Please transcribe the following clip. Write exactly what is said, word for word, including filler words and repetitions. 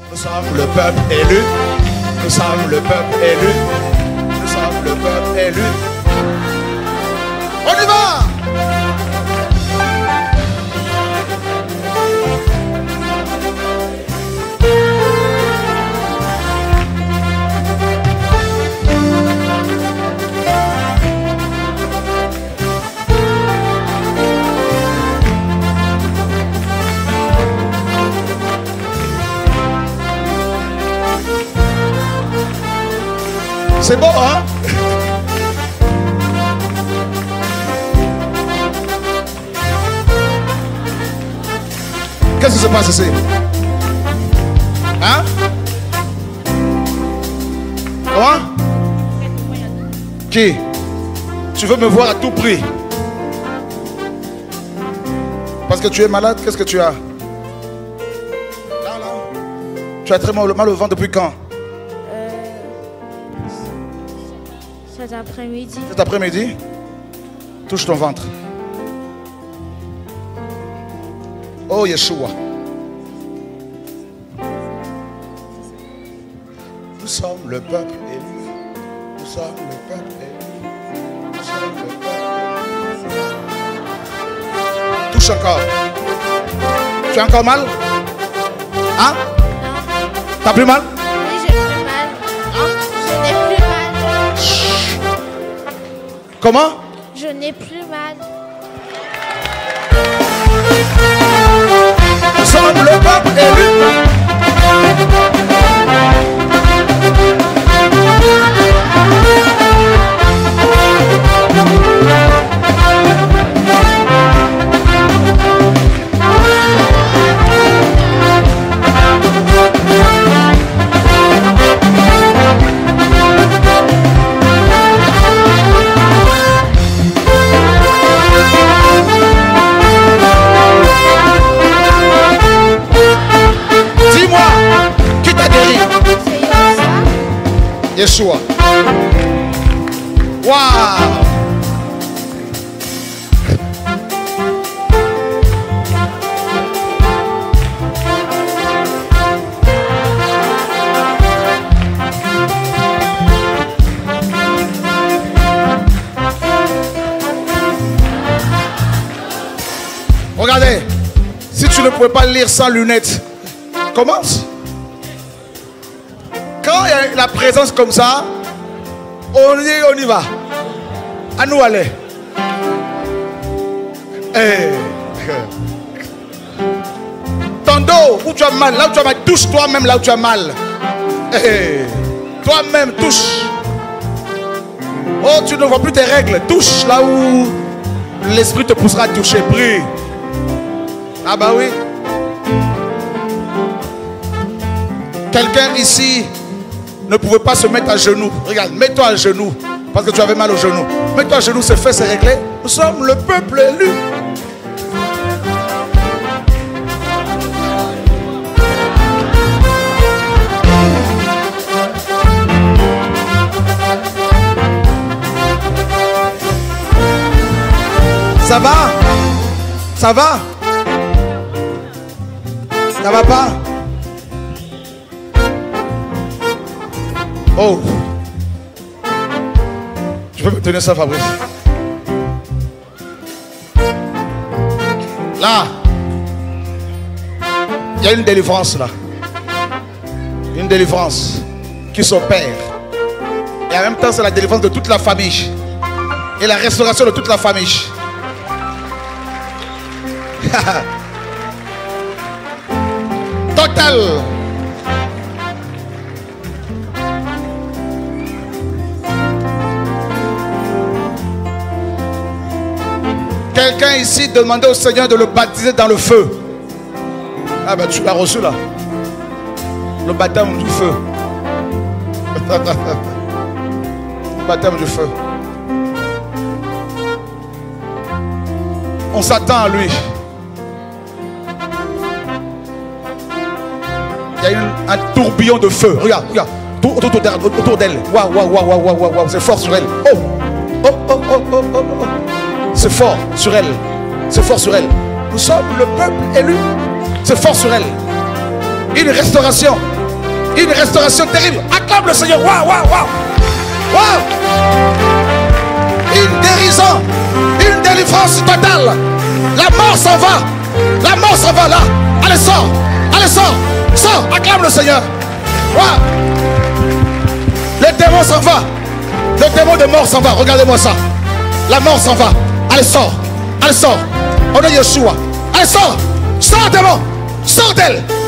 Nous sommes le peuple élu. Nous sommes le peuple élu. Nous sommes le peuple élu. On y va! C'est bon, hein? Qu'est-ce qui se passe ici? Hein? Comment? Qui? Tu veux me voir à tout prix? Parce que tu es malade, qu'est-ce que tu as? Là, là. Tu as très mal, mal au ventre depuis quand? Cet après-midi. Cet après-midi, touche ton ventre. Oh Yeshua. Nous sommes le peuple élu. Nous sommes le peuple élu. Nous sommes le peuple élu. Touche encore. Tu as encore mal? Hein? T'as plus mal? Oui, j'ai plus mal. Hein? Je n'ai plus mal. Comment? Je n'ai plus mal. Nous sommes le peuple élu. Yeshua. Waouh! Regardez, si tu ne pouvais pas lire sans lunettes, commence. Quand il y a la présence comme ça, on y, on y va. À nous aller. Hey. Ton dos, où tu as mal, là où tu as mal, touche toi-même là où tu as mal. Hey. Toi-même, touche. Oh, tu ne vois plus tes règles. Touche là où l'esprit te poussera à toucher. Prie. Ah bah oui. Quelqu'un ici ne pouvait pas se mettre à genoux. Regarde, mets-toi à genoux. Parce que tu avais mal au genou. Mets-toi à genoux, c'est fait, c'est réglé. Nous sommes le peuple élu. Ça va? Ça va? Ça va pas? Oh, je peux me tenir ça, Fabrice. Là, il y a une délivrance là. Une délivrance qui s'opère. Et en même temps, c'est la délivrance de toute la famille. Et la restauration de toute la famille. Total. Quelqu'un ici demandait au Seigneur de le baptiser dans le feu. Ah ben tu l'as reçu là. Le baptême du feu. Le baptême du feu. On s'attend à lui. Il y a une, un tourbillon de feu. Regarde, regarde. Autour, autour d'elle. Waouh, waouh, waouh, waouh, waouh, waouh. C'est fort sur elle. Oh, oh, oh, oh, oh, oh, oh. C'est fort sur elle. C'est fort sur elle. Nous sommes le peuple élu. C'est fort sur elle. Une restauration. Une restauration terrible. Acclame le Seigneur. Waouh, waouh, waouh. Waouh. Une guérison. Une délivrance totale. La mort s'en va. La mort s'en va là. Allez, sors. Allez, sors. Sors. Acclame le Seigneur. Waouh. Le démon s'en va. Le démon de mort s'en va. Regardez-moi ça. La mort s'en va. Allez, sors. Allez, sors. On est Yeshua. Allez, sors. Sors, démon. Sors d'elle.